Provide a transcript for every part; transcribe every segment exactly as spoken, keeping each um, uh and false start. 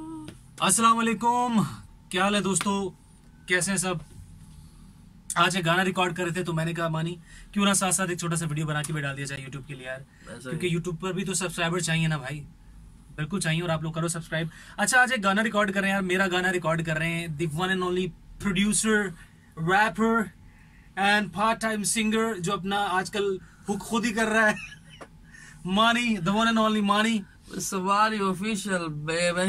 अस्सलाम वालेकुम, क्या हाल है दोस्तों, कैसे हैं सब। आज एक गाना रिकॉर्ड कर रहे थे तो मैंने कहा मानी क्यों ना साथ साथ एक छोटा सा वीडियो बना के भी डाल दिया जाए यूट्यूब के लिए यार, क्योंकि यूट्यूब पर भी तो सब्सक्राइबर चाहिए ना भाई, बिल्कुल चाहिए और आप लोग करो सब्सक्राइब। अच्छा, आज एक गाना रिकॉर्ड कर रहे हैं यार, मेरा गाना रिकॉर्ड कर रहे हैं, the one and only producer, rapper and part time singer जो अपना आजकल हुक खुद ही कर रहा है, मानी, द वन एंड ओनली मानी। सवारी ऑफिशियल बेबी।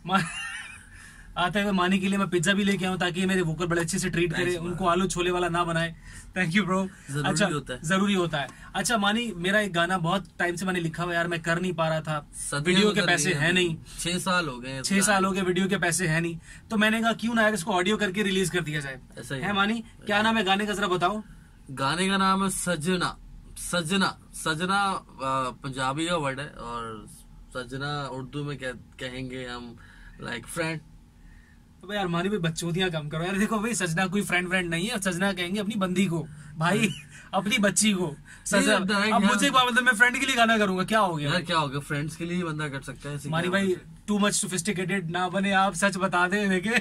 आते हुए मानी के लिए मैं पिज्जा भी लेके आऊं ताकि ये मेरे वोकल बड़े अच्छे से ट्रीट करे, उनको आलू छोले वाला ना बनाए। Thank you bro. अच्छा, होता है। जरूरी होता है। अच्छा मानी, मेरा एक गाना बहुत टाइम से मैंने लिखा हुआ यार, मैं कर नहीं पा रहा था, वीडियो के पैसे है नहीं, छह साल हो गए छह साल हो गए वीडियो के पैसे है नहीं, तो मैंने कहा क्यों ना यार इसको ऑडियो करके रिलीज कर दिया जाए। ऐसा ही है मानी, क्या नाम है गाने का जरा बताओ। गाने का नाम है सजना। सजना सजना पंजाबी का वर्ड है और सजना उर्दू में कह, कहेंगे हम लाइक फ्रेंड। तो यार मानी भाई बच्चोदियां कम करो यार, देखो भाई सजना कोई फ्रेंड फ्रेंड नहीं है, सजना कहेंगे अपनी बंदी को भाई, अपनी बच्ची को सजना। अब मुझे मतलब मैं फ्रेंड के लिए गाना करूंगा, क्या हो गया यार, क्या हो गया, फ्रेंड्स के लिए ही बंदा कर सकता है। मानी भाई टू मच सोफिस्टिकेटेड ना बने आप, सच बता दे देखे।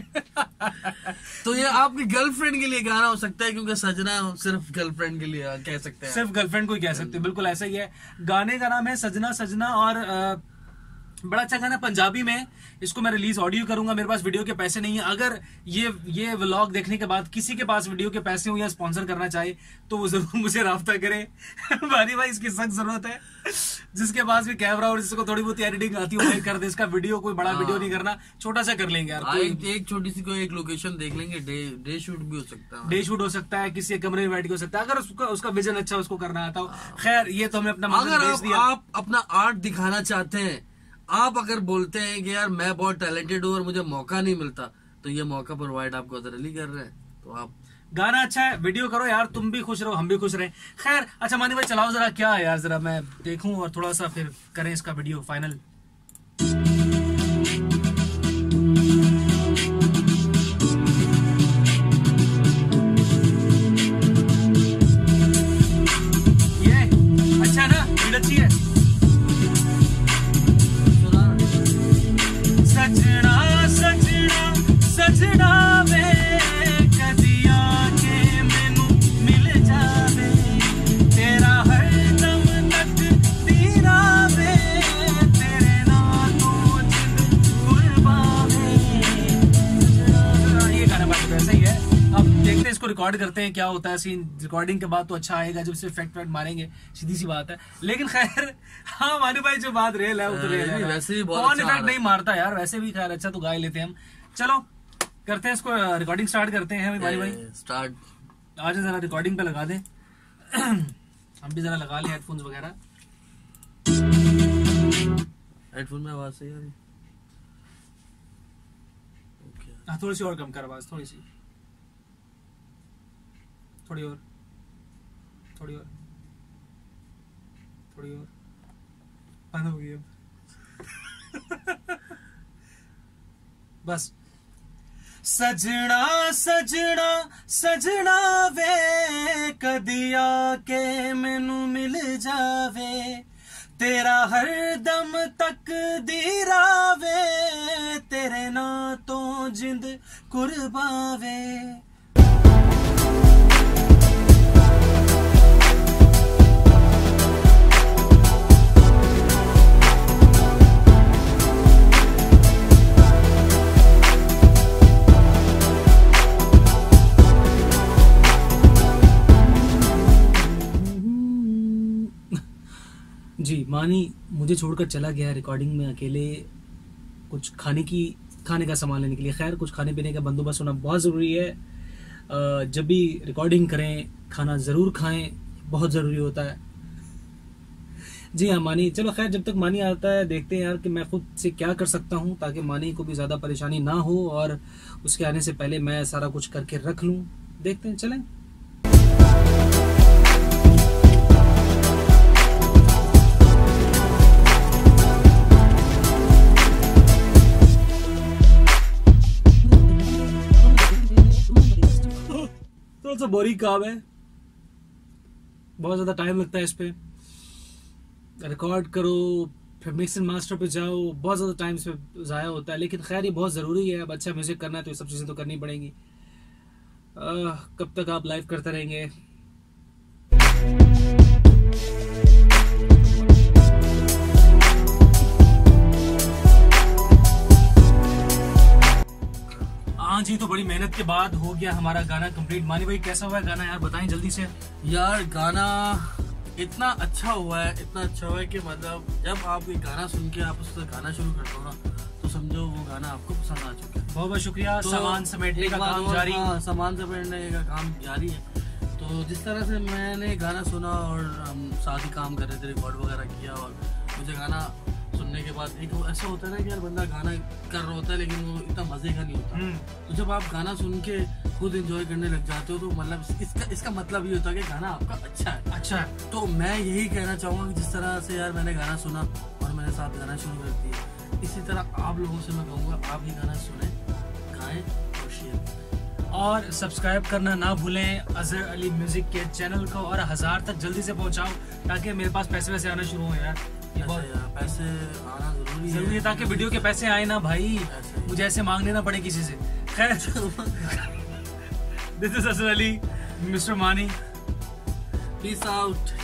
तो ये आपकी गर्लफ्रेंड के लिए गाना हो सकता है, क्योंकि सजना सिर्फ गर्लफ्रेंड के लिए कह सकते हैं, सिर्फ गर्लफ्रेंड को ही कह सकते हैं, बिल्कुल ऐसा ही है। गाने का नाम है सजना सजना और आ, बड़ा अच्छा गाना पंजाबी में, इसको मैं रिलीज ऑडियो करूंगा। मेरे पास वीडियो के पैसे नहीं है, अगर ये ये व्लॉग देखने के बाद किसी के पास वीडियो के पैसे हो या स्पॉन्सर करना चाहे तो वो जरूर मुझे राब्ता करे। भाई भाई इसकी सख्त जरूरत है, जिसके पास भी कैमरा और जिसको थोड़ी बहुत एडिटिंग आती है कर दे इसका वीडियो, कोई बड़ा वीडियो नहीं करना, छोटा सा कर लेंगे यार। आ, एक, एक छोटी सी कोई एक लोकेशन देख लेंगे, डे डे शूट भी हो सकता है, डे शूट हो सकता है, किसी कमरे में बैठ के हो सकता है, अगर उसका उसका विजन अच्छा उसको करना आता हो। खैर ये तो हमने अपना अगर आप, आप अपना आर्ट दिखाना चाहते हैं, आप अगर बोलते हैं कि यार मैं बहुत टैलेंटेड हूँ और मुझे मौका नहीं मिलता, तो ये मौका प्रोवाइड आपको अदर अली कर रहे हैं, तो आप गाना अच्छा है, वीडियो करो यार, तुम भी खुश रहो हम भी खुश रहे। खैर अच्छा मानी भाई चलाओ जरा, क्या है यार, जरा मैं देखूं और थोड़ा सा फिर करें इसका वीडियो फाइनल। ये अच्छा ना, वीडियो अच्छी है। सजना सजना सजना वे कदिया के मैनू मिल जावे, तेरा हर दम तक दीरा वे, तेरे नाल तो जिंद कुर्बावे। ये गाना बात तो ऐसा ही है। अब देखते हैं इसको रिकॉर्ड करते हैं क्या होता है सीन। रिकॉर्डिंग के बाद तो अच्छा आएगा जब सिर्फ इफेक्ट वेक्ट मारेंगे, सीधी सी बात है। लेकिन खैर हाँ मानी भाई जो बात रेल है वो तो रेल है, वैसे भी बहुत कौन अच्छा इफेक्ट नहीं मारता यार, वैसे भी खैर अच्छा तो गा ही लेते हैं हम। चलो करते हैं इसको, रिकॉर्डिंग स्टार्ट करते हैं भाई भाई। स्टार्ट आज जरा रिकॉर्डिंग पे लगा दें। हम भी जरा लगा लें हेडफोन्स वगैरह। हेडफोन में आवाज सही आ रही? हाँ थोड़ी सी और कम कर आवाज, थोड़ी सी, थोड़ी और, थोड़ी और, थोड़ी और, बंद हो गई अब। बस। सजना सजना सजना वे कदिया के मैनू मिल जावे, तेरा हर दम तक दीरावे, तेरे ना तो जिंद कुर्बावे। जी मानी मुझे छोड़कर चला गया रिकॉर्डिंग में अकेले, कुछ खाने की खाने का सामान लेने के लिए। खैर कुछ खाने पीने का बंदोबस्त होना बहुत ज़रूरी है, जब भी रिकॉर्डिंग करें खाना ज़रूर खाएं, बहुत ज़रूरी होता है। जी हाँ मानी, चलो खैर जब तक मानी आता है देखते हैं यार कि मैं खुद से क्या कर सकता हूँ ताकि मानी को भी ज़्यादा परेशानी ना हो और उसके आने से पहले मैं सारा कुछ करके रख लूँ। देखते हैं, चलें। थोड़ा सा बोरिंग काम है, बहुत ज्यादा टाइम लगता है इस पे, रिकॉर्ड करो फिर मिक्स एंड मास्टर पे जाओ, बहुत ज़्यादा टाइम पे ज़ाया होता है, लेकिन खैर ये बहुत ज़रूरी है। अब अच्छा म्यूज़िक करना है तो ये सब चीज़ें तो करनी पड़ेंगी। आ, कब तक आप लाइव करते रहेंगे? हाँ जी, तो बड़ी मेहनत के बाद हो गया हमारा गाना कंप्लीट। मानी भाई कैसा हुआ है गाना यार, बताएं जल्दी से। यार गाना इतना अच्छा हुआ है, इतना अच्छा हुआ है कि मतलब जब आप एक गाना सुन के आप उससे गाना शुरू करते हो ना, तो समझो वो गाना आपको पसंद आ चुका है। बहुत बहुत शुक्रिया। तो सामान समेटने का काम जारी। हाँ, सामान समेटने का काम जारी है। तो जिस तरह से मैंने गाना सुना और हम साथ ही काम कर रहे थे, रिकॉर्ड वगैरह किया, और मुझे गाना सुनने के बाद एक ऐसा होता है ना कि यार बंदा गाना कर रहा होता है लेकिन वो इतना मजे का नहीं होता। तो जब आप गाना सुन के खुद एंजॉय करने लग जाते हो तो मतलब इसका इसका मतलब ये होता है कि गाना आपका अच्छा है। अच्छा है। तो मैं यही कहना चाहूँगा कि जिस तरह से यार मैंने गाना सुना और मैंने साथ गाना शुरू कर दिया, इसी तरह आप लोगों से मैं कहूँगा आप ये गाना सुने, गाएं और शेयर करें, और सब्सक्राइब करना ना भूलें अजहर अली म्यूजिक के चैनल को, और हजार तक जल्दी से पहुंचाओ ताकि मेरे पास पैसे वैसे आना शुरू हो यार। ये बहुत यार पैसे आना जरूरी है, जरूरी है ताकि वीडियो के पैसे आए ना भाई, मुझे ऐसे मांगने ना पड़े किसी से। खैर this is Azhar Ali, mister Mani, peace out.